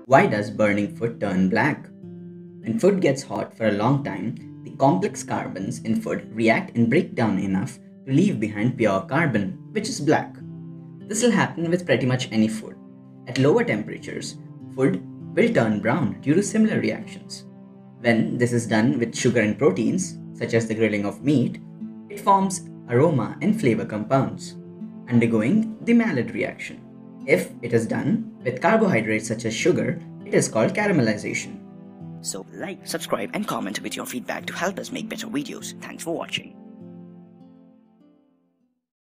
Why does burning food turn black? When food gets hot for a long time, the complex carbons in food react and break down enough to leave behind pure carbon, which is black. This will happen with pretty much any food. At lower temperatures, food will turn brown due to similar reactions. When this is done with sugar and proteins, such as the grilling of meat, it forms aroma and flavor compounds, undergoing the Maillard reaction. If it is done with carbohydrates such as sugar, it is called caramelization. So like, subscribe and comment with your feedback to help us make better videos. Thanks for watching.